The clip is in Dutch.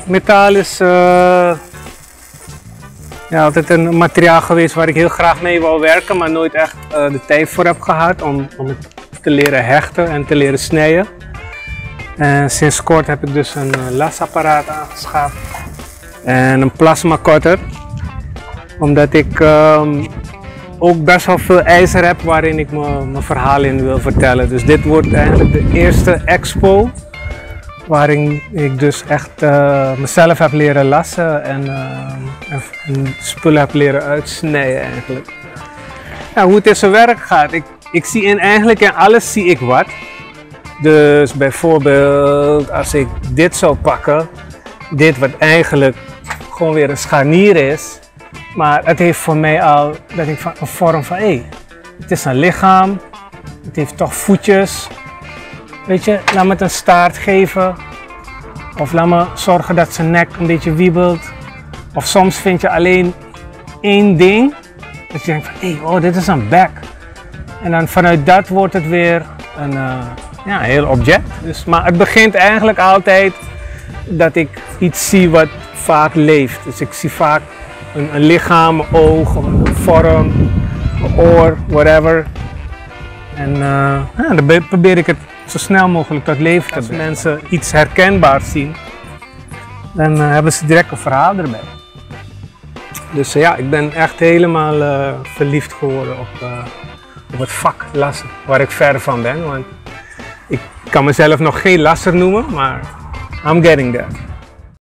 metaal is ja, altijd een materiaal geweest waar ik heel graag mee wil werken, maar nooit echt de tijd voor heb gehad om het te leren hechten en te leren snijden. En sinds kort heb ik dus een lasapparaat aangeschaft en een plasma cutter, omdat ik ook best wel veel ijzer heb waarin ik mijn verhaal in wil vertellen. Dus dit wordt eigenlijk de eerste expo waarin ik dus echt mezelf heb leren lassen en spullen heb leren uitsnijden eigenlijk. Ja, hoe het in zijn werk gaat, ik zie eigenlijk in alles zie ik wat. Dus bijvoorbeeld als ik dit zou pakken, dit wat eigenlijk gewoon weer een scharnier is, maar het heeft voor mij al dat ik een vorm van het is een lichaam, het heeft toch voetjes. Weet je, laat me het een staart geven. Of laat me zorgen dat zijn nek een beetje wiebelt. Of soms vind je alleen één ding. Dat je denkt van, dit is een bek. En dan vanuit dat wordt het weer een heel object. Dus, maar het begint eigenlijk altijd dat ik iets zie wat vaak leeft. Dus ik zie vaak een lichaam, een oog, een vorm, een oor, whatever. En dan probeer ik het zo snel mogelijk tot leven te brengen. Als mensen iets herkenbaars zien, dan hebben ze direct een verhaal erbij. Dus ja, ik ben echt helemaal verliefd geworden op het vak lassen, waar ik ver van ben. Want ik kan mezelf nog geen lasser noemen, maar I'm getting there.